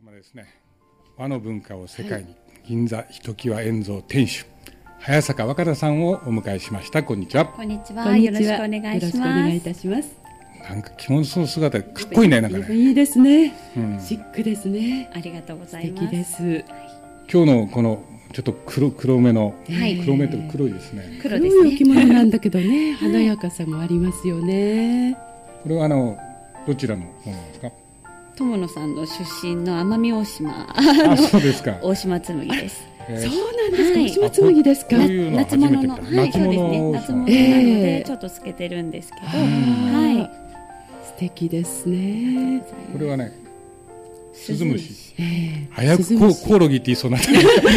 様ですね。和の文化を世界に、銀座ひときわ円蔵店主早坂若田さんをお迎えしました。こんにちは。 こんにちは。よろしくお願いします。 よろしくお願いいたします。 なんか着物の姿かっこいいね。なんかね、 いいですね、シックですね。 ありがとうございます。 素敵です。 今日のこのちょっと黒めの、黒めと黒いですね。 黒ですね。 黒いお着物なんだけどね、華やかさもありますよね。 これはどちらのものですか？ 友野さんの出身の奄美大島そうですか。 大島紬です。 そうなんですか。大島紬ですか。 夏物の、そうですね。夏物なのでちょっと透けてるんですけど、 素敵ですね。 これはね、スズムシ。早くコオロギって言いそうになって。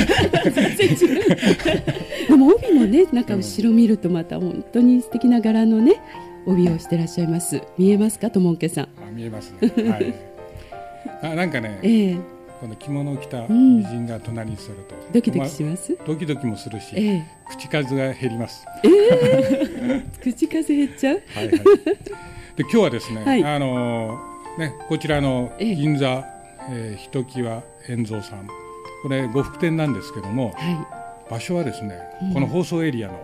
でも帯もね、なんか後ろ見るとまた本当に素敵な柄のね帯をしてらっしゃいます。見えますか、ともんけさん。 見えますね。はい。なんかね、この着物を着た美人が隣に座るとドキドキします。 ドキドキもするし、口数が減ります。 口数減っちゃう。 はいはい。で今日はですね、こちらの銀座ひときわ円蔵さん、これ呉服店なんですけども、場所はですね、この放送エリアの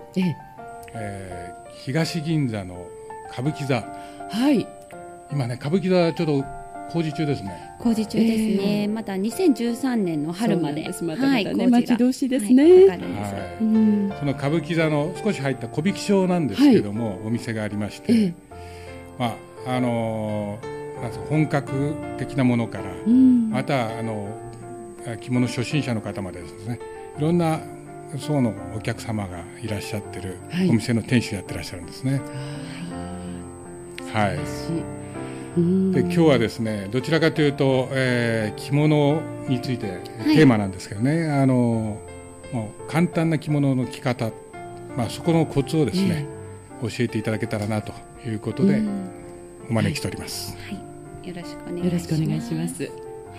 東銀座の歌舞伎座。今ね、歌舞伎座ちょっと工事中ですね。 工事中ですね。まだ2013年の春まで。 待ち遠しいですね。 その歌舞伎座の少し入った小引商なんですけども、お店がありまして、本格的なものから、また着物初心者の方までですね、いろんな層のお客様がいらっしゃってるお店の店主やってらっしゃるんですね。はい。で今日はですね、どちらかというと、着物についてテーマなんですけどね、もう簡単な着物の着方、そこのコツをですね、教えていただけたらなということでお招きしております。 よろしくお願いします。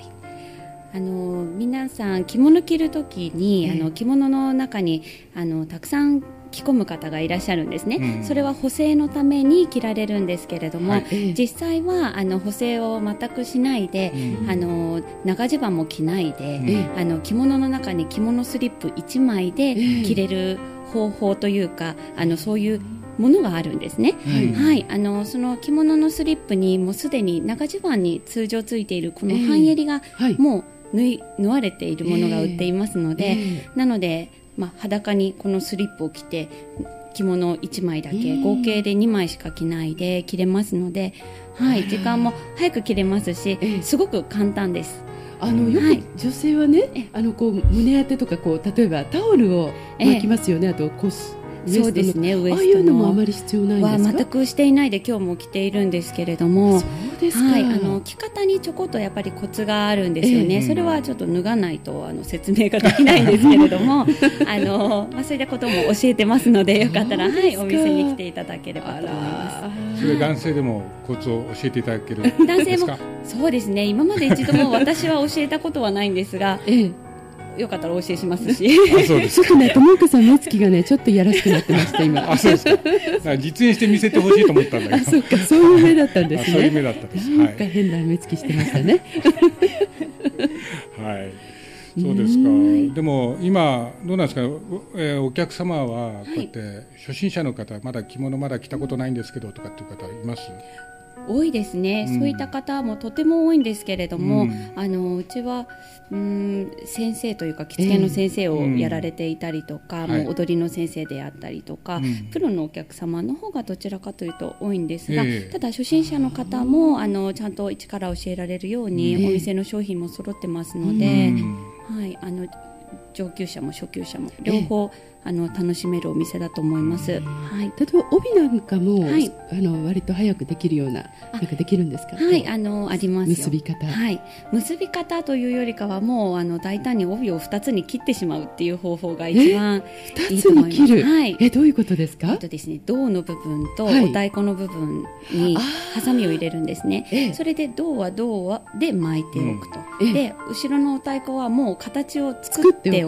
皆さん着物着るときに、着物の中にたくさん着込む方がいらっしゃるんですね。それは補正のために着られるんですけれども、実際は補正を全くしないで、長襦袢も着ないで、着物の中に着物スリップ1枚で着れる方法というか、そういうものがあるんですね。その着物のスリップにもうすでに長襦袢に通常ついているこの半襟がもう縫われているものが売っていますので、なので裸にこのスリップを着て着物1枚だけ、合計で2枚しか着ないで着れますので、時間も早く着れますし、すごく簡単です。 よく女性はね、こう胸当てとか例えばタオルを巻きますよね。あと腰、 そうですね、ウエストのああいうのもあまり必要ないんですか？ 全くしていないで今日も着ているんですけれども、 そうですか。 着方にちょこっとやっぱりコツがあるんですよね。それはちょっと脱がないと説明ができないんですけれどもそういったことも教えてますので、よかったらお店に来ていただければと思います。 それ男性でもコツを教えていただけるんですか？ 男性もそうですね、今まで一度も私は教えたことはないんですが、よかったらお教えしますし。 そうです。 ちょっとね、友岡さん目つきがね、ちょっとやらしくなってました今。 そうですか。実演して見せてほしいと思ったんだけど。 そうか、そういう目だったんですね。 そういう目だったんです。 なんか変な目つきしてましたね。 はい。そうですか。でも今どうなんですか、お客様はこうやって初心者の方、まだ着物まだ着たことないんですけどとかっていう方います？ 多いですね。そういった方もとても多いんですけれども、うちは先生というか着付けの先生をやられていたりとか、もう踊りの先生であったりとか、プロのお客様の方がどちらかというと多いんですが、ただ初心者の方もちゃんと一から教えられるように、お店の商品も揃ってますので、上級者も初級者も両方、楽しめるお店だと思います。例えば帯なんかも、割と早くできるような、なんかできるんですか？ ありますよ。 結び方。 結び方というよりかはもう大胆に帯を2つに切ってしまうっていう方法が一番いいと思います。 2つに切る。どういうことですか？ ですね、胴の部分とお太鼓の部分にハサミを入れるんですね。それで胴は胴で巻いておくと。で後ろのお太鼓はもう形を作っておく。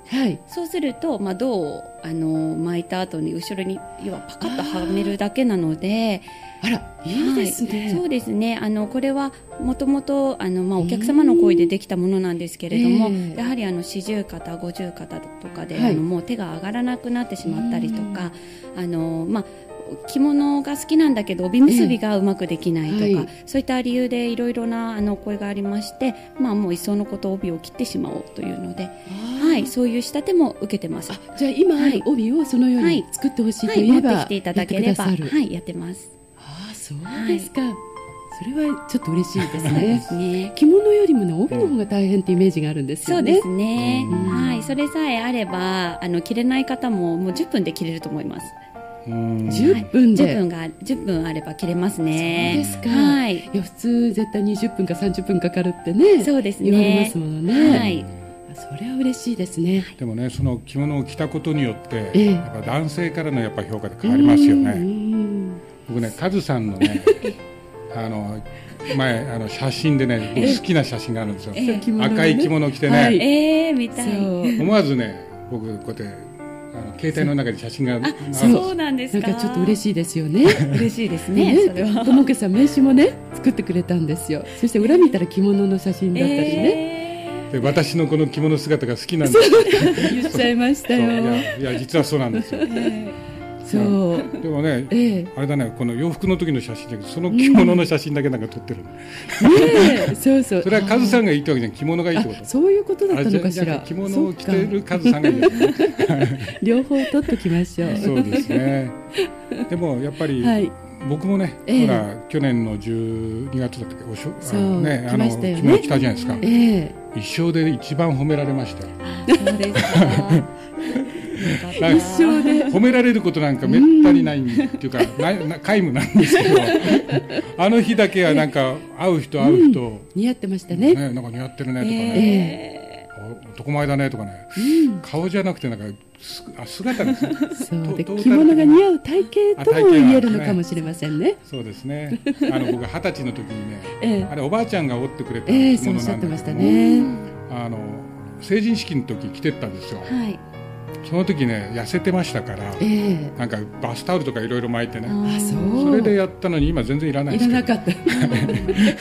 はい、 そうすると、銅を巻いた後に後ろに要はパカッとはめるだけなので、 あらいいですね、 はい、そうですね。これはもともとお客様の声でできたものなんですけれども、やはり四十肩五十肩とかで、もう手が上がらなくなってしまったりとか、着物が好きなんだけど帯結びがうまくできないとか、そういった理由でいろいろなお声がありまして、もういっそのこと帯を切ってしまおうというので、そういう仕立ても受けてます。 じゃあ今ある帯をそのように作ってほしいといえば、 持ってきていただければやってます。 そうですか、それはちょっと嬉しいですね。着物よりもね、帯の方が大変ってイメージがあるんですよね。 そうですね、それさえあれば着れない方ももう10分で着れると思います。 10分で、 10分あれば着れますね。 そうですか、いや普通絶対20分か30分かかるってね、 そうですね、 言われますものね。それは嬉しいですね。 でもね、その着物を着たことによって、やっぱ男性からのやっぱ評価で変わりますよね。僕ね、カズさんのね前写真でね、僕好きな写真があるんですよ。赤い着物を着てね、 見たい。 思わずね、僕こうやって携帯の中で写真がそうなんですか。 なんかちょっと嬉しいですよね。 嬉しいですね。それはともけさん名刺もね作ってくれたんですよ。そして裏見たら着物の写真だったりね、 で私のこの着物姿が好きなんです言っちゃいましたよ。 いや実はそうなんですよ。 そうでもね、あれだね、この洋服の時の写真だけど、その着物の写真だけなんか撮ってる、 そうそう、 それはカズさんがいいってわけじゃん、着物がいいってこと。 そういうことだったのかしら。 着物を着てるカズさんがいい両方撮っときましょう。 そうですね。でもやっぱり、僕もね、ほら去年の12月だったっけ、着物着たじゃないですか。一生で一番褒められましたよ。 そうですか。 一生で褒められることなんかめったにないっていうか、皆無なんですけど、あの日だけはなんか会う人似合ってましたね。 なんか似合ってるねとかね、男前だねとかね、顔じゃなくてなんか姿ですね。 そうで、着物が似合う体型とも言えるのかもしれませんね。 そうですね。僕20歳の時にね、あれおばあちゃんが織ってくれた着物なんだけども、成人式の時着てったんですよ。その時ね、痩せてましたから、なんかバスタオルとかいろいろ巻いてね、それでやったのに今全然いらないですけど。いらなかった。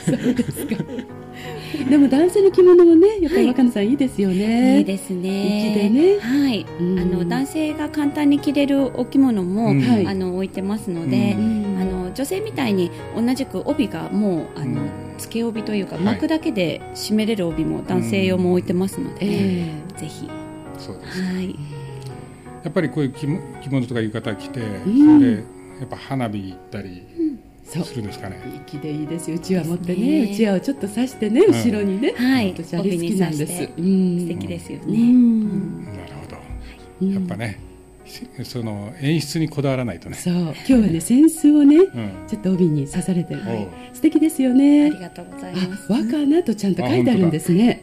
そうですか。 でも男性の着物もね、やっぱり若菜さんいいですよね。 いいですね。 粋でね。 はい。男性が簡単に着れるお着物も置いてますので、女性みたいに同じく帯がもう付け帯というか巻くだけで締めれる帯も男性用も置いてますので、ぜひ。 そうです。 はい。 やっぱりこういう着物とか浴衣着て、それでやっぱ花火行ったりするんですかね。 粋でいいですよ。うちわ持ってね、うちわをちょっと刺してね、後ろにね、私あれ好きなんです。素敵ですよね。 なるほど。やっぱね、その演出にこだわらないとね。 そう。今日はね、扇子をね、ちょっと帯に刺されてる。素敵ですよね。 ありがとうございます。 若菜とちゃんと書いてあるんですね。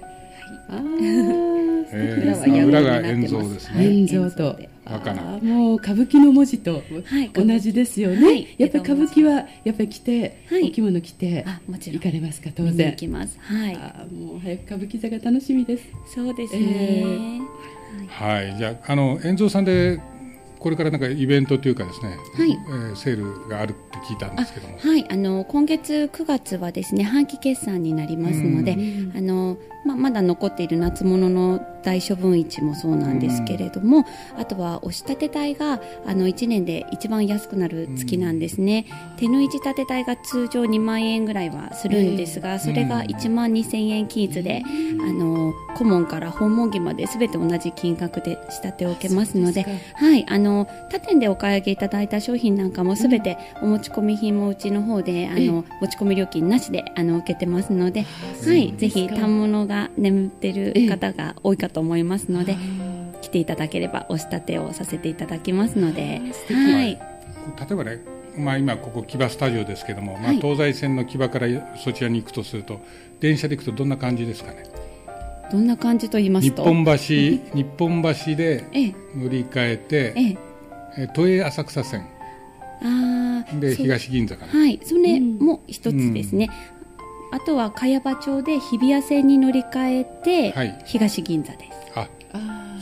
裏が円蔵ですね。 円蔵ともう歌舞伎の文字と同じですよね。やっぱり歌舞伎はやっぱり着て、お着物着て行かれますか。当然行きます。はい。 もう早く歌舞伎座が楽しみです。 そうですね。 はい。じゃあ円蔵さんでこれからなんかイベントというかですね、セールがあるって聞いたんですけども、 今月9月はですね、半期決算になりますので、まだ残っている夏物の大処分市もそうなんですけれども、あとは押し立て代が1年で一番安くなる月なんですね。手縫い仕立て代が通常2万円ぐらいはするんですが、それが1万2000円均一で、顧問から訪問着まで全て同じ金額で仕立てを受けますので、他店でお買い上げいただいた商品なんかも全てお持ち込み品もうちの方で持ち込み料金なしで受けてますので、ぜひ反物が眠ってる方が多いかと思いますので、来ていただければお仕立てをさせていただきますので、 例えばね、今ここ木場スタジオですけども、東西線の木場からそちらに行くとすると、電車で行くとどんな感じですかね。 どんな感じと言いますと、 日本橋で乗り換えて、都営浅草線で東銀座かな。 それも一つですね。あとは茅場町で日比谷線に乗り換えて東銀座です。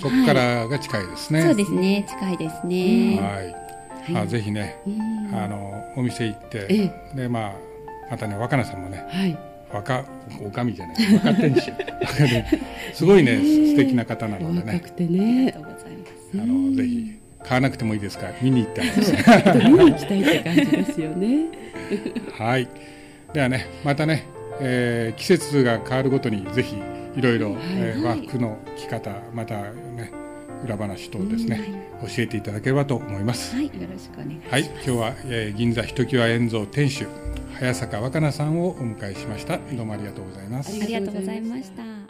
そこからが近いですね。 そうですね、近いですね。 はい。ぜひね、お店行って、でまたね、若菜さんもね、おかみじゃない、若店主すごいね、素敵な方なのでね。 若くてね。 ありがとうございます。 ぜひ買わなくてもいいですから見に行って見に行きたいって感じですよね。 はい。ではね、またね、季節が変わるごとにぜひいろいろ和服の着方、またね、裏話等ですね、教えていただければと思います。 はい、よろしくお願いします。 はい、今日は、銀座ひときわ円蔵店主早坂若菜さんをお迎えしました。どうもありがとうございます。 ありがとうございました。